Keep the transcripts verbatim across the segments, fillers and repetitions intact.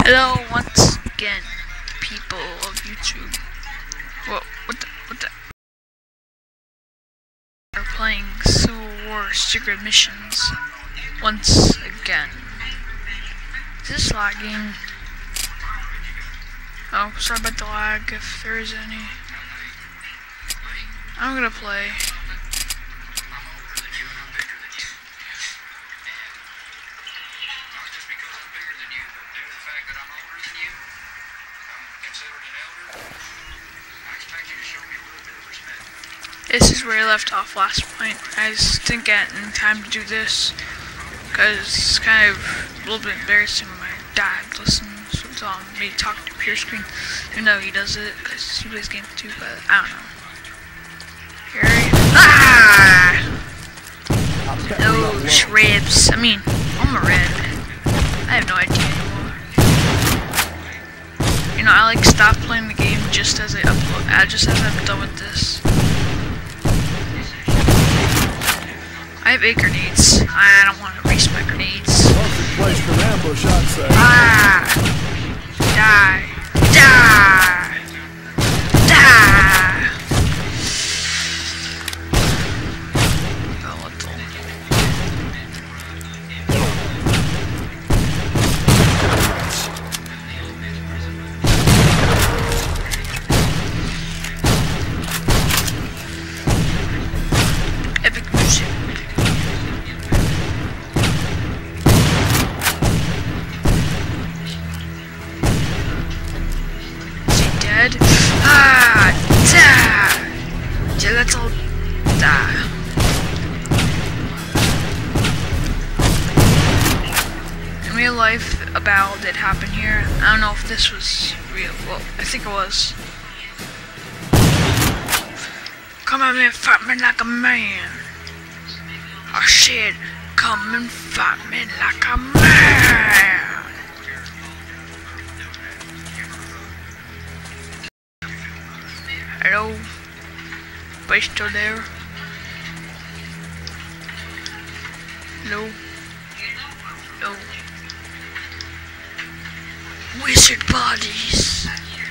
Hello once again, people of YouTube. Whoa, what the, what the? We're playing Civil War Secret Missions once again. Is this lagging? Oh, sorry about the lag, if there is any. I'm gonna play. This is where I left off last point. I just didn't get in time to do this because it's kind of a little bit embarrassing when my dad listens to um, me talking to pure screen. Even though he does it because he plays games too, but I don't know. Here he Ah! No shribs. I mean, I'm a red. I have no idea anymore. You know, I like stop playing the game just as I upload. Uh, just as I'm done with this. I have eight grenades. I don't want to waste my grenades. Perfect place for an ambush, I'd say. Ah! Die! Die! Die! Volatile. Epic music. Ah, da, gelato, da. In real life, a battle did happen here. I don't know if this was real. Well, I think it was. Come at me and fight me like a man. Oh shit, come and fight me like a man. Hello? Are you still there? No? No? Wizard bodies!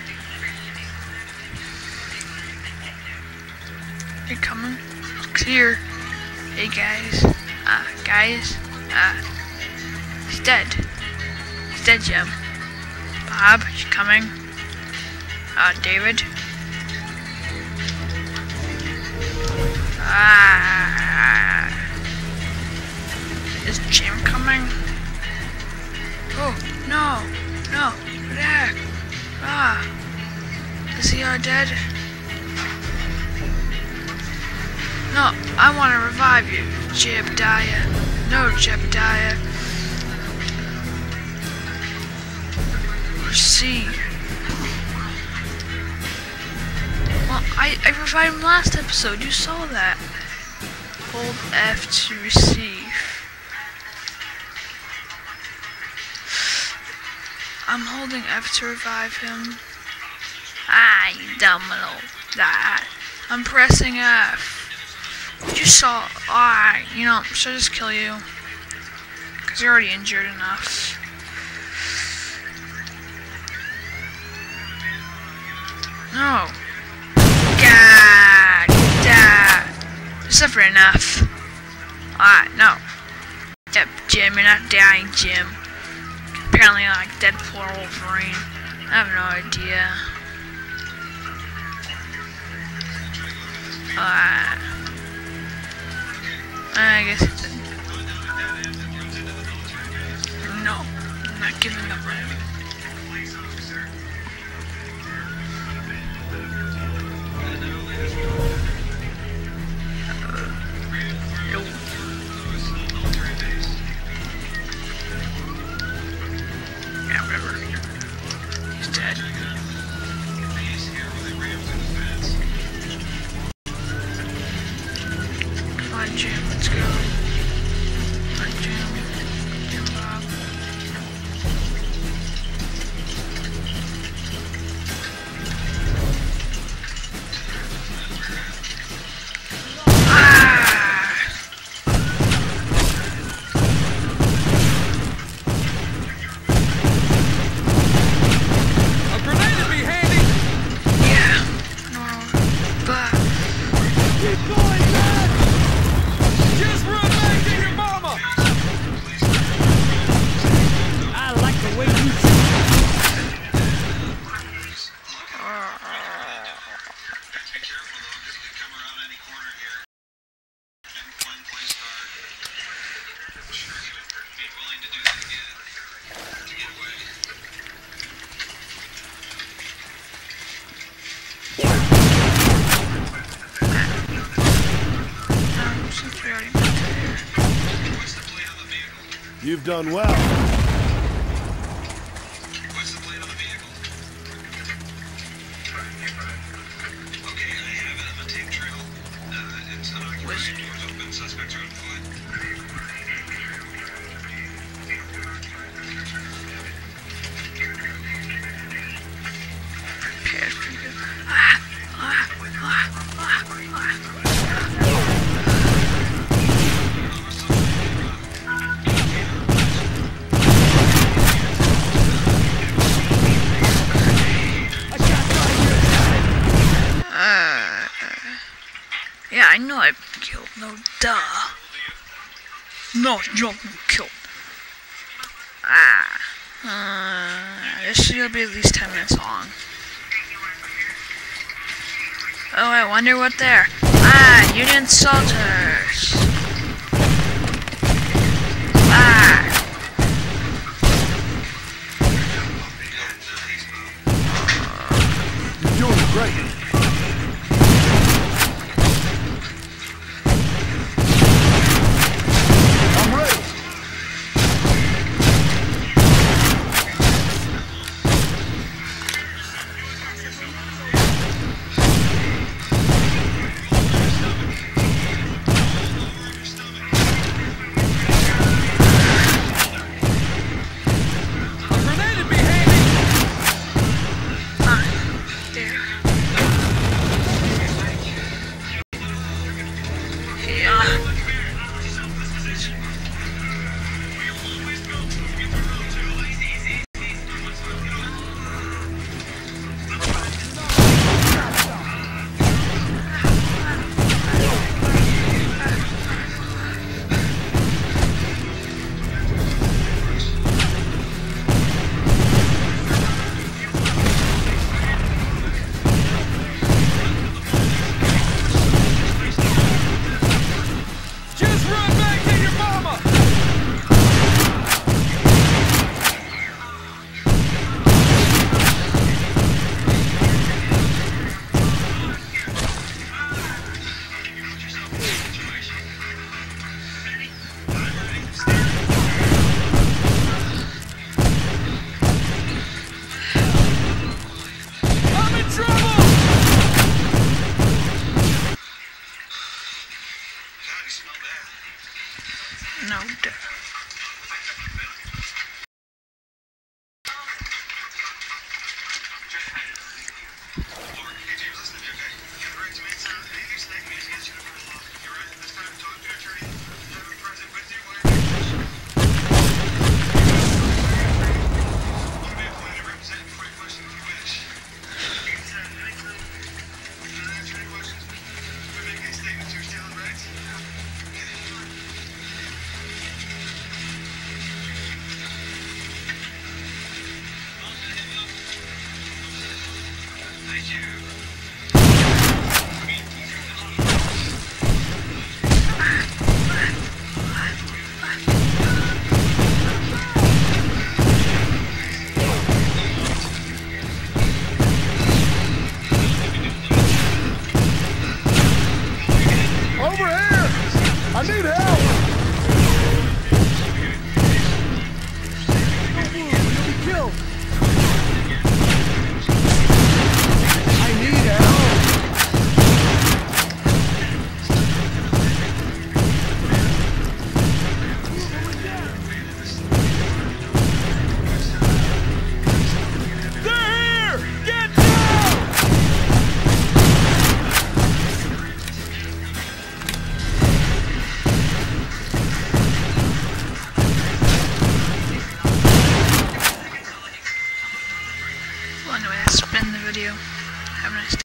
They're coming. Clear. Hey guys. Ah, uh, guys. Ah. Uh, he's dead. He's dead, Jim. Bob, you coming? Ah, uh, David. Ah, is Jim coming? Oh, no, no, there. Ah, is he all dead? No, I want to revive you, Jebediah. No, Jebediah. Receive. Well, I, I revived him last episode, you saw that. Hold F to receive. I'm holding F to revive him. Ah, you dumb little that. I'm pressing F. You saw, ah, you know, should I just kill you? Because you're already injured enough. No. God, God. You suffer enough. Ah, no. Yep, Jim, you're not dying, Jim. Apparently, I like Deadpool or Wolverine. I have no idea. Ah. I guess it's a... No, I'm not giving up. Jim, let's go. Come on, Jim. Jim Bob. Ah! You've done well. What's the plate on the vehicle? Okay, I have it on the tape trail. Uh, it's unoccupied, doors open, suspects are on foot. Pierce pretty good. Ah! Ah! Ah! Ah! Ah! Yeah, I know I've been killed. No, duh. No, you've been killed. Ah. Uh, this should be at least ten minutes long. Oh, I wonder what they're. Ah, Union soldiers. Ah. You're doing great. No, duh. I need help! Don't move, you'll be killed! I need help! They're here! Get down! Well, anyway, that's been the video. Have a nice day.